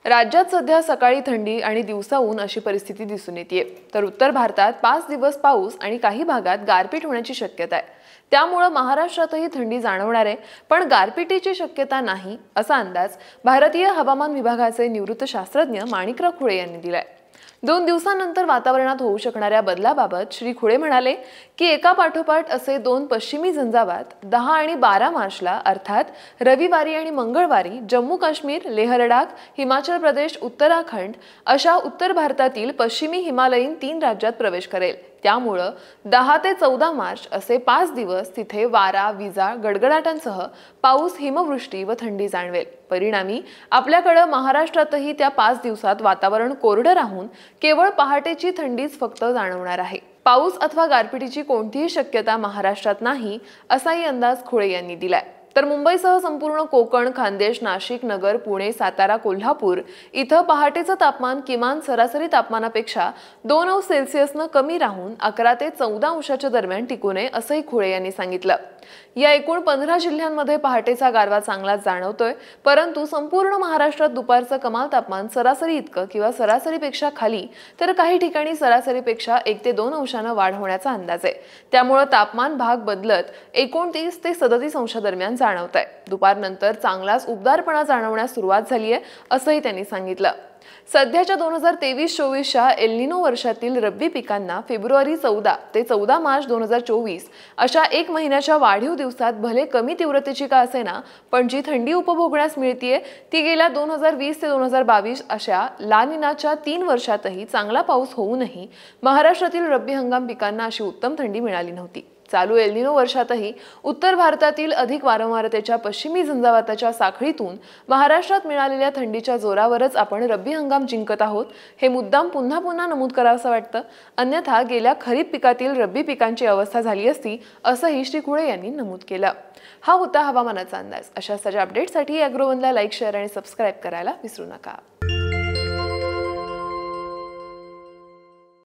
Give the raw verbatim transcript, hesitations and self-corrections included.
राज्यात सध्या सकाळी थंडी आणि दिवसा ऊन अशी परिस्थिती दिसून येते। तर उत्तर भारतात पाच दिवस पाऊस आणि काही भागात गारपीट होण्याची शक्यता आहे। त्यामुळे महाराष्ट्रातही थंडी जाणवणार आहे, पण गारपीटीची शक्यता नाही असा अंदाज भारतीय हवामान विभागाचे निवृत्त शास्त्रज्ञ माणिकराव खुळे यांनी दिलाय। दोन दिवसांनंतर वातावरणात होऊ शकणाऱ्या बदलाबाबत श्री खुळे म्हणाले की एका पाठोपाठ असे दोन पश्चिमी झंझावात दहा आणि बारा मार्चला अर्थात रविवारी आणि मंगळवारी जम्मू काश्मीर, लेह लडाख, हिमाचल प्रदेश, उत्तराखंड अशा उत्तर भारतातील पश्चिमी हिमालयीन तीन राज्यात प्रवेश करेल। त्यामुळे दहा ते चौदा मार्च असे पाच दिवस तिथे वारा, विजा, गडगडाटांसह पाऊस, हिमवृष्टी व थंडी जाणवेल। परिणामी आपल्याकडे महाराष्ट्रातही त्या पाच दिवसात वातावरण कोरडं राहून केवळ पहाटेची थंडीच फक्त जाणवणार आहे। पाऊस अथवा गारपिटीची कोणतीही शक्यता महाराष्ट्रात नाही असाही अंदाज खुळे यांनी दिलाय। तर मुंबईसह संपूर्ण कोकण, खानदेश, नाशिक, नगर, पुणे, सातारा, कोल्हापूर इथं पहाटेचं तापमान किमान सरासरी तापमानापेक्षा दोन अंश सेल्सिअसनं कमी राहून अकरा ते चौदा अंशाच्या दरम्यान टिकू नये असंही खुळे यांनी सांगितलं। या एकूण पंधरा जिल्ह्यांमध्ये पहाटेचा गारवा चांगलाच जाणवतोय, परंतु संपूर्ण महाराष्ट्रात दुपारचं कमाल तापमान सरासरी इतकं किंवा सरासरीपेक्षा खाली तर काही ठिकाणी सरासरीपेक्षा एक ते दोन अंशानं वाढ होण्याचा अंदाज आहे। त्यामुळे तापमान भाग बदलत एकोणतीस ते सदतीस अंशादरम्यान जाणवत आहे। दुपारनंतर चांगलाच उबदारपणा जाणवण्यास सुरुवात झाली आहे असंही त्यांनी सांगितलं। सध्याच्या दोन हजार तेवीस चोवीसच्या एल निनो वर्षातील रब्बी पिकांना फेब्रुवारी चौदा ते चौदा मार्च दोन हजार चोवीस अशा एक महिन्याच्या वाढीव दिवसात भले कमी तीव्रतेची का असेना, पण जी थंडी उपभोगण्यास मिळतीये ती गेल्या दोन हजार वीस ते दोन हजार बावीस अशा ला निनाच्या तीन वर्षातही चांगला पाऊस होऊनही महाराष्ट्रातील रब्बी हंगाम पिकांना अशी उत्तम थंडी मिळाली नव्हती। चालू एल निनो वर्षातही उत्तर भारतातील अधिक वारंवारतेच्या पश्चिमी झंझावाताच्या साखळीतून महाराष्ट्रात मिळालेल्या थंडीच्या जोरावरच आपण रब्बी हंगाम जिंकत आहोत हे मुद्दाम पुन्हा पुन्हा नमूद करावंसं वाटतं। अन्यथा गेल्या खरीप पिकातील रब्बी पिकांची अवस्था झाली असती असंही श्री खुळे यांनी नमूद केलं। हा होता हवामानाचा अंदाज। अशा सगळ्या अपडेटसाठी अॅग्रोवनला लाईक, शेअर आणि सबस्क्राईब करायला विसरू नका।